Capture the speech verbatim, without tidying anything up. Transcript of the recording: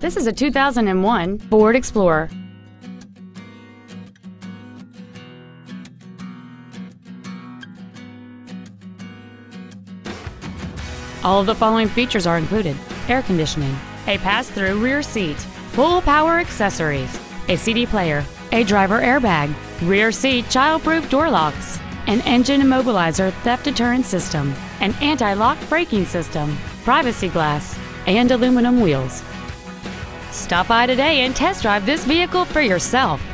This is a two thousand one Ford Explorer. All of the following features are included: air conditioning, a pass-through rear seat, full power accessories, a C D player, a driver airbag, rear seat child-proof door locks, an engine immobilizer theft deterrent system, an anti-lock braking system, privacy glass, and aluminum wheels. Stop by today and test drive this vehicle for yourself.